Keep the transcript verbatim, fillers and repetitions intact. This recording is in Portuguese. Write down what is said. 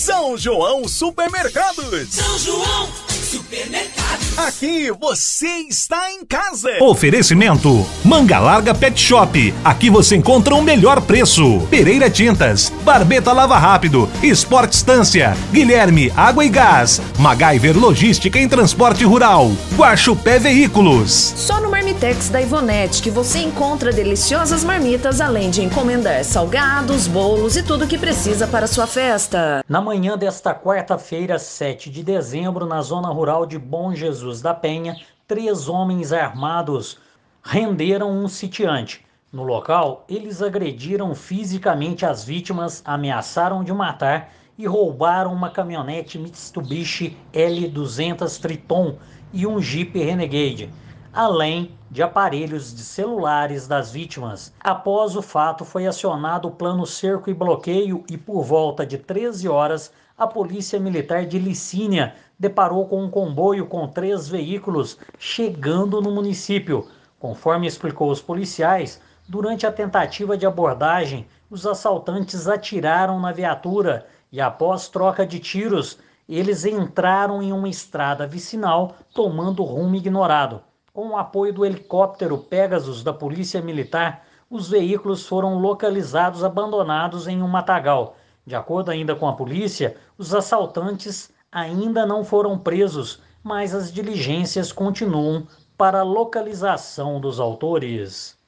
São João Supermercados. São João Supermercados. Aqui você está em casa. Oferecimento Manga Larga Pet Shop. Aqui você encontra o melhor preço. Pereira Tintas, Barbeta Lava Rápido, Sport Estância, Guilherme Água e Gás, MacGyver Logística em Transporte Rural, Guaxupé Veículos. Só no Marmitex da Ivonete que você encontra deliciosas marmitas, além de encomendar salgados, bolos e tudo o que precisa para sua festa. Na manhã desta quarta-feira, sete de dezembro, na zona rural de Bom Jesus da Penha, três homens armados renderam um sitiante. No local, eles agrediram fisicamente as vítimas, ameaçaram de matar e roubaram uma caminhonete Mitsubishi L duzentos Triton e um Jeep Renegade, além de aparelhos de celulares das vítimas. Após o fato, foi acionado o plano cerco e bloqueio e por volta de treze horas, a Polícia Militar de Licínia deparou com um comboio com três veículos chegando no município. Conforme explicou os policiais, durante a tentativa de abordagem, os assaltantes atiraram na viatura e após troca de tiros, eles entraram em uma estrada vicinal, tomando rumo ignorado. Com o apoio do helicóptero Pegasus da Polícia Militar, os veículos foram localizados abandonados em um matagal. De acordo ainda com a polícia, os assaltantes ainda não foram presos, mas as diligências continuam para a localização dos autores.